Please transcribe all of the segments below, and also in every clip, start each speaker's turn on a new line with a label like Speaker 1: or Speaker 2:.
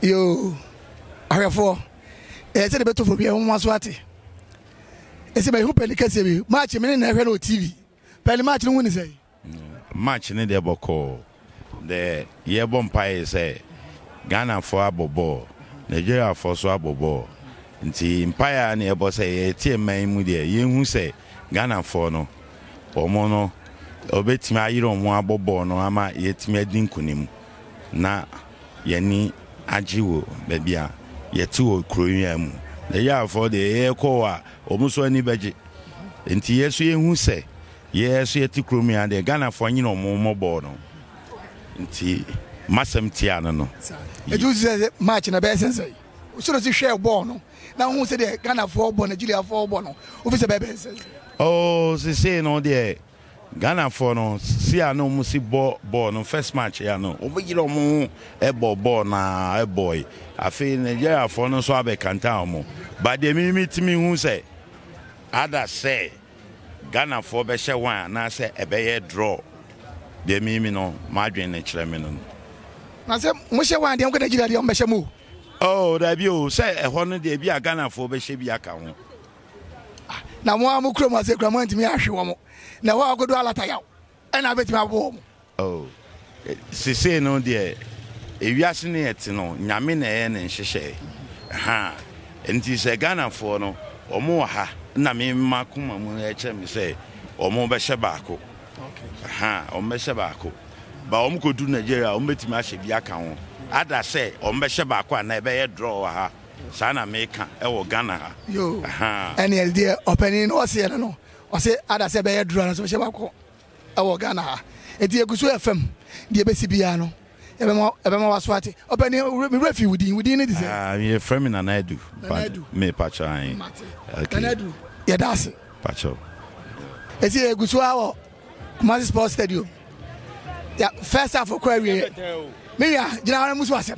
Speaker 1: Yo, Arafo. I said the better for me. I want to watch it. I said, I hope I can see match. I mean, I heard on TV. Pally match, no one is a
Speaker 2: match in the boko. The year bumpire say Ghana for Abobo, Nigeria for Swabo. Nti empire ne ebo say tie man mu de ye hu say Ghana for no omo no obetimi ayiro mo abobo no ama yetimi adinkunim na yani ajiwo bebia yetu okroyia mu the year for the ye ko a omuso ani beje nti yesu ye hu say yesu yeti kromia de Ghana for nyino mo mobo no nti masem tia no
Speaker 1: edu say match na be sense so to share ball no. Now who said the Ghana for born Nigeria for born officer baby
Speaker 2: oh say no there Ghana for no see I no musi ball no first match ya no obegiro mo e ball na e boy afi Nigeria for no so abekanta mo but the me who say other say Ghana for be share one na say e be draw the me no madwen na kire me no
Speaker 1: na say mo share one dey am Nigeria dey am be share mo.
Speaker 2: Oh, that you say a honor de be a Ghana for be she be account.
Speaker 1: Now, one more chroma say, Gramont me, I show. Now, I'll go to Alataya and I bet my home.
Speaker 2: Oh, she say no, dear. If you are seeing it, no, Yamina and she say, ha, and tis a Ghana for no, or more ha, Nami Makuma, me say, or more Beshabako. Ha, or Meshabako. But could do Nigeria, bet me, I should be account. Ada say ombeshe bakwa na ebe draw ha sana meka e wo Ghana ha
Speaker 1: yo any idea opening o say no o say ada say be draw na so she bakwa e wo Ghana ha enti eguso FM de be sibia no ebe ma waswati opening me refi within it say
Speaker 2: me frame na Naidu me pacha an
Speaker 1: okay Naidu ya das
Speaker 2: pacha
Speaker 1: enti eguso awo Kumasi Sports Stadium ya first half of query Mia, General Muswasem.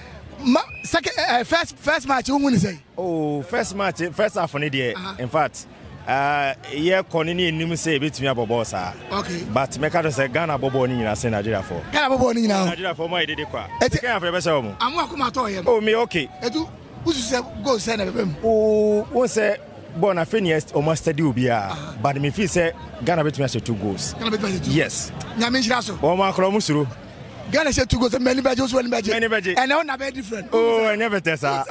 Speaker 1: Second, first match, who win say?
Speaker 3: Oh, first match, first half on the in fact, yeah, Conini Nimu say bit me about bossa. Okay. But Mekado say Ghana Bobo in Nigeria for.
Speaker 1: Ghana Bobo in
Speaker 3: Nigeria for my dediqua. It's a kind of a vessel. I'm welcome at all. Oh, me okay. Edu, who say go send them? Oh, one say. Born a finished almost steady ubia, but me feel say Ghana bet me 2 goals. Yes. Oh, my Kromusuru.
Speaker 1: Ghana said 2 goals and many badges, and now not very different.
Speaker 3: Oh, I never test her.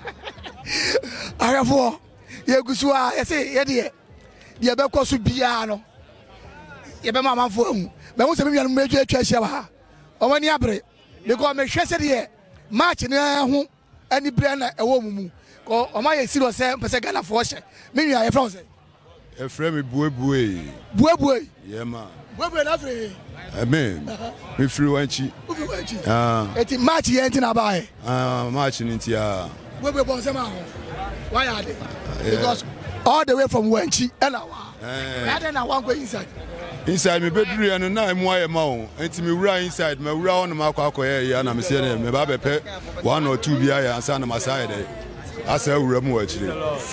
Speaker 1: I have 4. Yagusua, I say, Eddie, Yabako Subiano. Yabama for him. But once a million major treasure, or when Yabre, they call me Chesser, March in home, and the brand a woman. Or my serious Ghana for maybe I have frozen.
Speaker 4: A friend, Bue. Yeah, man. I mean, if fluency.
Speaker 1: It's March, you ain't in a buy.
Speaker 4: Marching into ya.
Speaker 1: Why are they? Because all the way from Wenchi, and I don't know one go inside.
Speaker 4: Inside my bedroom, and now I'm why a mount. And me right inside, my round Marco, and I'm saying, my baby pet 1 or 2 beer and son of my side. I say, we're actually.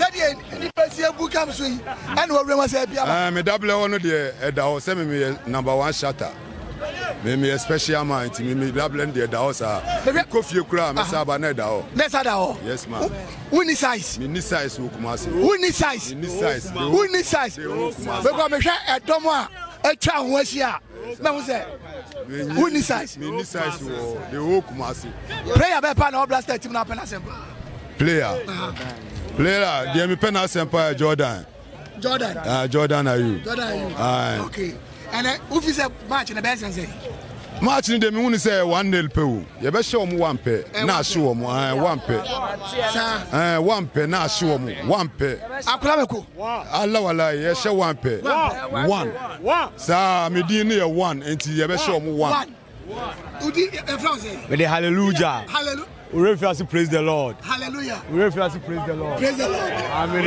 Speaker 4: I'm a double honor there at the house, sending me #1 shutter. Me a special mind, me double and the house. Coffee crime, Sabaneda.
Speaker 1: Let's have that.
Speaker 4: Yes, ma'am.
Speaker 1: Who needs size?
Speaker 4: Me needs size, Kumasi.
Speaker 1: Who needs size? Who needs size? Because me share a Tomoa, a child was here. Who needs size?
Speaker 4: Me needs size, the whole Kumasi.
Speaker 1: Player by Pan or Blaster team up and assemble.
Speaker 4: Player, dear me pen Empire Jordan. Jordan are you?
Speaker 1: Okay. And who is a match in the best and say?
Speaker 4: Match in the moon say 1-0 Peru. You better show me 1 pair. Not show me 1 pair. 1 pair, not show me 1 pair.
Speaker 1: Akulameko.
Speaker 4: Allah, yes, show 1 pair. 1. Sir, me didn't 1 until you better show me 1.
Speaker 3: With the hallelujah.
Speaker 1: Hallelujah.
Speaker 3: We refuse to praise the Lord.
Speaker 1: Hallelujah.
Speaker 3: We refuse to praise the Lord.
Speaker 1: Praise the Lord.
Speaker 3: Amen.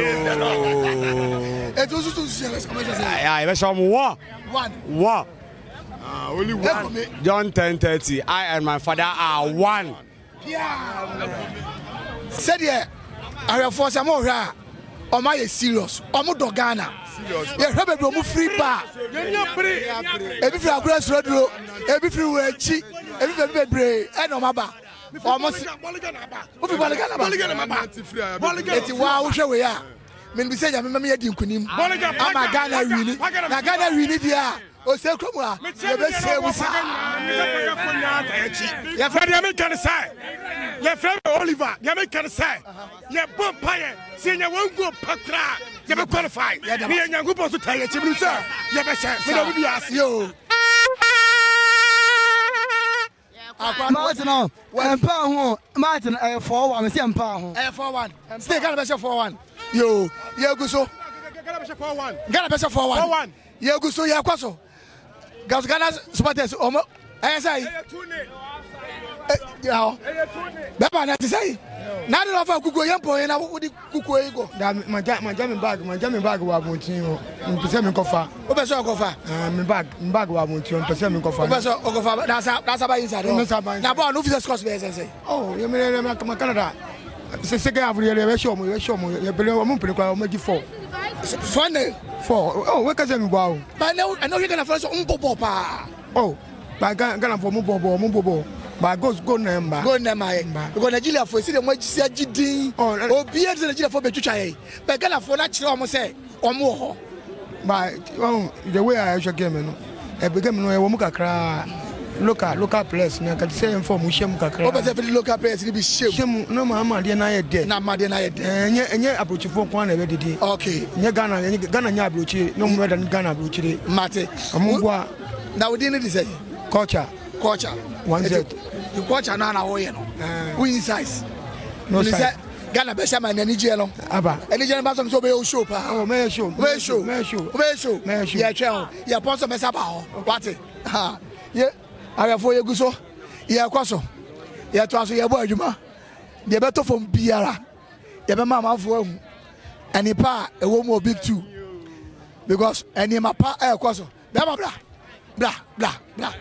Speaker 1: It was to say,
Speaker 3: I have shown 1.
Speaker 4: Only 1.
Speaker 3: John 10:30. I and my father are 1.
Speaker 1: Yeah. Said yeah. I have for some more. Or my serious. Or more Ghana. Yeah, have a free bar. Every free grass road, every free way cheap, every brave, and on my back. almost it's wow show we are men be say ya me yedi nkunim ama Ghana wini na Ghana wini dia o se komwa ye be se wusa
Speaker 3: ya Fred ya me kan say ya Fred Oliver ya me kan say ya Bompaye senya wangu pakra ya be qualify ni nyangupo so taye chibru sir ya be share me do bi as
Speaker 1: yo
Speaker 5: Martin, Martin, 4-1. See,
Speaker 1: 4-1. Stay, Ghana best 4-1. Yo, Guso. Ghana best 4-1. Yo, Guso, ya kwaso. Ghana supporters. I say. Yeah. Baba na say. Na do fa kuko yempo na wodi kuko ego. Da my jamming bag wa bontin o. Mpese me kofa. O be so kofa. Me bag wa bontin o mpese me kofa. O be so kofa. That's about inside. Na ball no fit score be say. Oh, you me Canada. Se ga avuri le show mo, ye bele o mo pele kwa o magi 4. 4. Oh, we ka say me bow. But I know you gonna first umbobo pa. Oh, ba Ghana for mo bobo. But go number. Because Nigeria for see the much sagidin. Oh, be at Nigeria for Betucha. But Ghana for that almost say or more. But the way I should game, I became no Womuka cry. Local place, and I can say for Mushamuka cry. But every local place will be shame. No, Mamma, dear, I did. Not my dear, and yet approach for one every day. Okay, Ghana Yabuchi, no more than Ghana Buchi. Mate, Amugua. Now we didn't say culture. 1-0. You watch another way, who size? No size. Ghana best man any jello. Aba. Any jello basom so be show pa. Oh, may show. Yeah, channel. Yeah, post of Messaba. What it? Ha. Yeah. I have for you go so. Yeah, kwaso. Yeah, to ask your boy Juma. The better from Biara. Yeah, mama for any pa a woman big too. Because any my pa kwaso. Blah blah.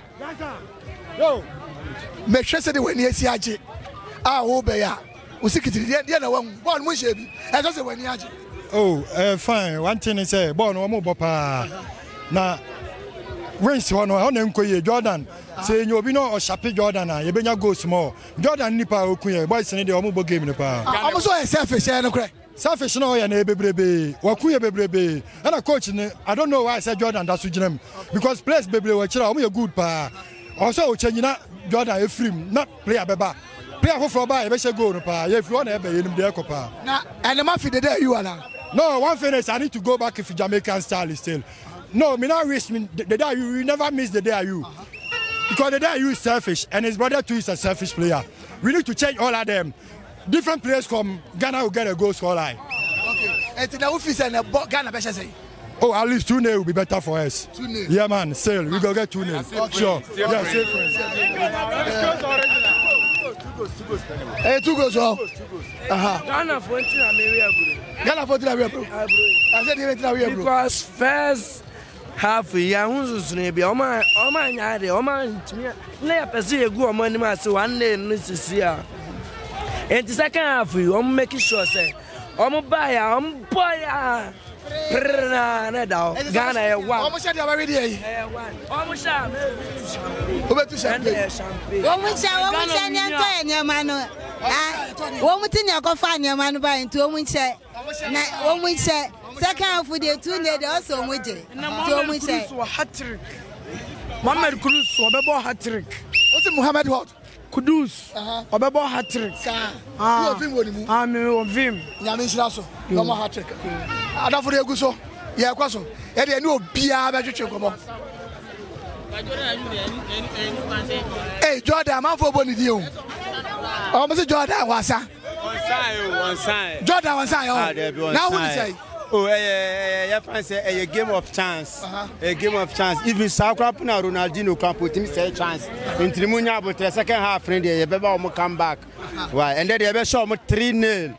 Speaker 1: Yo. Make sure say when you see aje wo be ya wo sikitiri dia na wan ball mo shebi e so say when you aje
Speaker 3: fine one thing is say ball no mo bopa na race one on enkoye Jordan say you obi no o shape Jordan na ye benya go small Jordan nipa okuye boys ni de o mo bo game nipa
Speaker 1: am so selfish no kre
Speaker 3: selfish no ya na bebrebe wakuye bebrebe and a coach ni I don't know why I said Jordan that suginem because players bebrebe we kira o mo good pa also o chanyina Jordan Efrim, not player beba. Player for by a goal no pa. If you want to be in the copa.
Speaker 1: Now, and the mafia the day you are now.
Speaker 3: No, one thing is I need to go back if Jamaican style is still. No, me not risk me the day you never miss the day you. Because the day you is selfish and his brother too is a selfish player. We need to change all of them. Different players come, Ghana will get a goal score line.
Speaker 1: Okay. And the office and Ghana best say.
Speaker 3: Oh, at least 2-0 will be better for us.
Speaker 1: 2-0.
Speaker 3: Yeah, man. Sail. We go get 2-0. Sure. Yeah, safe.
Speaker 1: Hey, 2 goals.
Speaker 6: Ghana for
Speaker 1: I said you
Speaker 6: because first half ya hunzu nebi oma nyaade oma ntimi na ya pese egu oma ni ma se 1-0 no sisia. And the second half you make sure say buy boy na da Ghana e wa
Speaker 1: almost share the already eh
Speaker 6: almost share
Speaker 1: obetu champagne
Speaker 7: omucha nyama no omuti nyakofa nyama no ba nti omucha na omucha second half the 2 also omuje nti omucha
Speaker 6: hat-trick Mohamed Kudus obebo hat-trick
Speaker 1: what's Mohamed what
Speaker 6: Kudus obebo hat-trick
Speaker 1: you of him woni mu
Speaker 6: of him
Speaker 1: nyame nshira so no more hat-trick adafo de eguso ye kwaso e de ni obia be twetwe kobo hey Jordan man for boni di o mo se Jordan wasa
Speaker 8: on sign
Speaker 1: Jordan wasa yo now who say
Speaker 8: yeah France a game of chance a game of chance even Sakra na Ronaldinho can put him say chance in Trimunya but the second half friend they beba o come back why and then they be show 3-0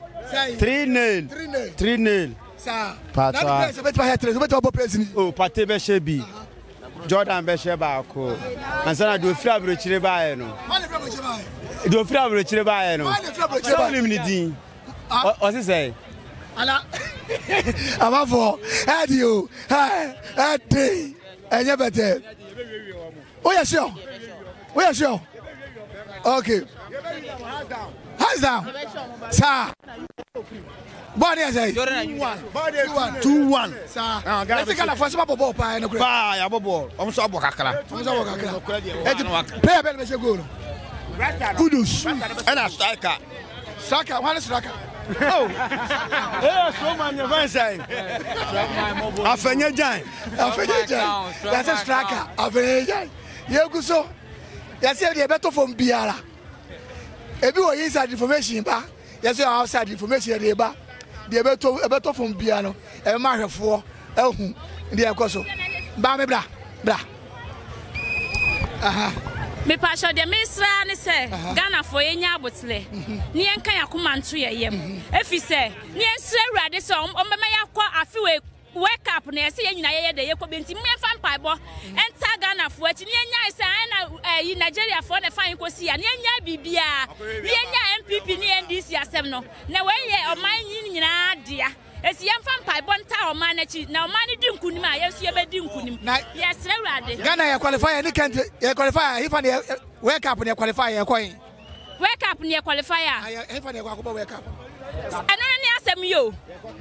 Speaker 8: 3-0
Speaker 1: sir
Speaker 8: Patra
Speaker 1: oh
Speaker 8: Pate be shebi Jordan be sheba ko ansana do free abrochire baaye no do free abrochire baaye no so nim ni din o se say
Speaker 1: ala amafo adio ade enye bete oh yeah sure okay Hands down. Sir. Body as a 2-1. Sir. Let's take a first ball.
Speaker 3: Ya ball. I'm so kakra.
Speaker 1: Play a better goal. Kudus.
Speaker 3: And a striker.
Speaker 1: Striker, one striker.
Speaker 3: Oh. So man, you're saying. Afenya Jan.
Speaker 1: That's a striker. Afenya Jan. You so. Yes, you have better from Biara. If you are inside information, yes, you are outside information. The better from Biano. A matter for the Akoso. Bammy bra.
Speaker 9: Me pasha de misra ni se Ghana for enya abotle ni enka yakoma nto yeyem efi se ni ensre urade se ombema yakwa afi wake up na ese nyina ye de yekọ benti me fan paibo enta Ghana for achi ni enya ise na Nigeria for na fan kosi ya ni enya bibia ni enya MPP ni NDC asem no na we ye oman nyina dia esi yam fan paibo nta oman na chi na oman ni di nkunim a yesu ye be di nkunim yes urade
Speaker 1: Ghana ya qualify any country ya qualify if an wake up na qualify ya coin
Speaker 9: wake up na qualify
Speaker 1: if an ya wake up
Speaker 9: ano ni asem yo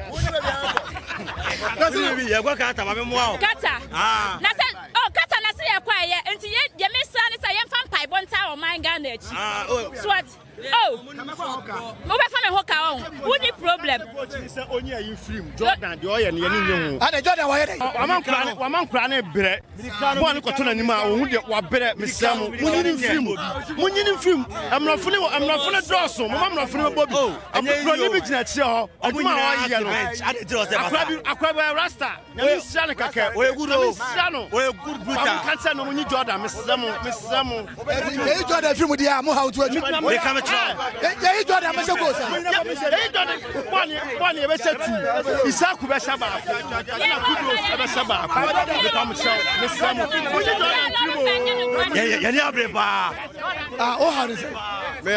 Speaker 3: Kata
Speaker 9: na se kata na se ye kwa ye enti ye mesra ni se ye fan paibo nta oman Ghana echi so what mo be fa me hoka on who the problem
Speaker 3: say onye ayi film Jordan de oye ne ye nhu
Speaker 1: ade Jordan wa ye dey
Speaker 3: waman kura ne brɛ bɔ ne kɔtɔ na nim a ohun de wa brɛ mesam munyini film amrafo ne dɔso mo amrafo ne bɔ bi amrafo bi gyina kyerɛ hɔ aduma a ɔyɛ no akwa bi rasta na mesra ne kaka oyeguro no bruta kansa no munyi Jordan mesam
Speaker 1: ye Jordan film dia mo how to
Speaker 3: they come
Speaker 1: ye Jordan me se go sa
Speaker 3: ye Jordan bɔne ye be se tu Isaku be shaba na kudos be shaba be come show mesam ye ni abreba
Speaker 1: o how is it
Speaker 3: me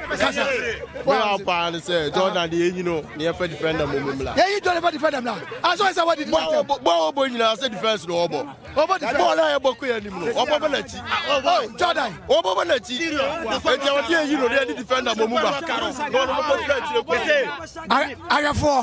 Speaker 3: pa say Jordan dey you know near defender momumla
Speaker 1: ye Jordan for defender now as well as what did
Speaker 3: bo nyina say defense no obo ball na eboku ya nim no obo na chi
Speaker 1: Jordan
Speaker 3: obo na chi eti what dey you know dey defender momumba no
Speaker 1: Ayafo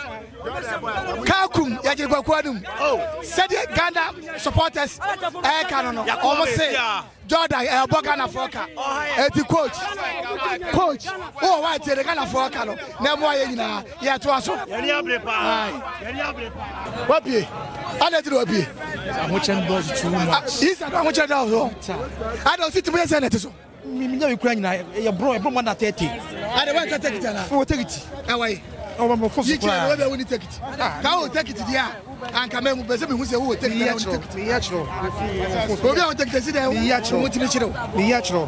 Speaker 1: Kakum ya je kwakwadum said Ghana supporters can no almost say Jordan Ghana foka eti coach oh why te Ghana foka no na mo aye nyina ya to aso
Speaker 3: yeri abrepa
Speaker 1: wapie ana ti wapie
Speaker 5: amochen boss too much
Speaker 1: isa amochen down so I don't see to be say net so
Speaker 5: minya we kura nyina ye bro more than 30
Speaker 1: ade wa take it na
Speaker 5: o take it
Speaker 1: awai
Speaker 5: o mo for
Speaker 1: you can we won take it ka o take it dia an ka memu be se me hu se wo take it
Speaker 5: ya chro
Speaker 1: obi o take it si da wo ti ni chiro
Speaker 5: ya chro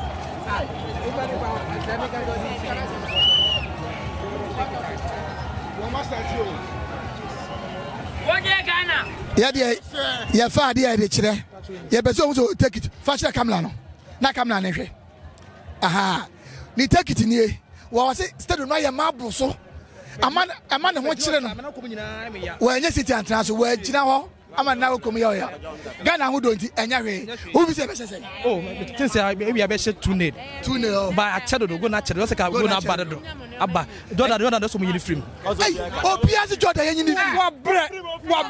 Speaker 5: ya fa dia de kire ya be so take it fa kire kamla no na kamla ne hwe aha ni take it nie wa say stadium na ya mabro so ama ne ho kire no wa nya city antra so wa gina ho ama na wo komi ya Ghana ho donti enya hwe wo bi se be se oh tin say we be she 2-0 ba a chedo go na chedo se ka go na bad do aba Jordan do so mo yini film
Speaker 1: o pia se Jordan yini film
Speaker 5: wa bre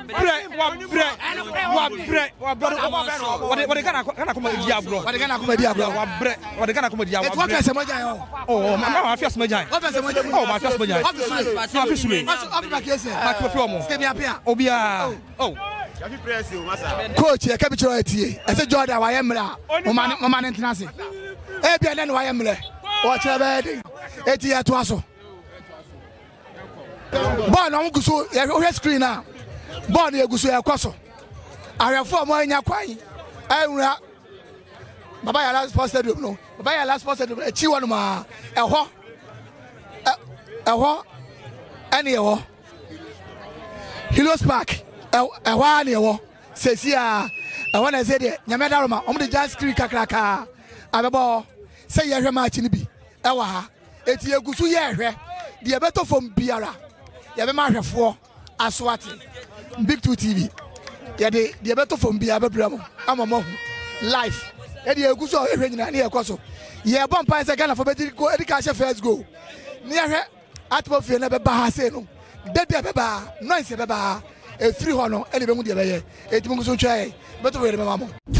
Speaker 5: what Ghana come di agro
Speaker 1: what Ghana come di agro
Speaker 5: wa bre what Ghana come di agro
Speaker 1: what can se mo jan
Speaker 5: oh ma afias mo jan oh ma afias mo jan office ma ko fi omo
Speaker 1: stay apia
Speaker 5: obia oh
Speaker 1: coach e ka bi chiro atie e se Jordan wa ye mra mo man international e bia na wa ye mra o chere be dey eti ya to aso ball na nguso ya hwe screen na ball na eguso ya kwaso ahwefo mo anya kwan awura Baba Yara Sports Stadium no Baba Yara Sports Stadium e chi wonu ma eho ene eho Hilos Park eho ane eho sesi a eho na se de nyame daroma omo de jazz screen kakraka abebo se ye hwe match ni bi ewa ha eti egusu ye hwe de e beto from biara ye be ma hwefo aswati Big 2 TV ye de beto from biara be bramo amamo live
Speaker 5: ɛde egu so ehwe nyina ne yɛkɔ so yɛbɔ mpa sɛ Ghana for bedi go edi ka first goal ne yɛhwɛ atmosphere na bɛba ha se no dede bɛba noise bɛba efiri hɔ no ɛne bɛmu de bɛyɛ etimu so twɛ bɛto wɛrɛ bɛma mo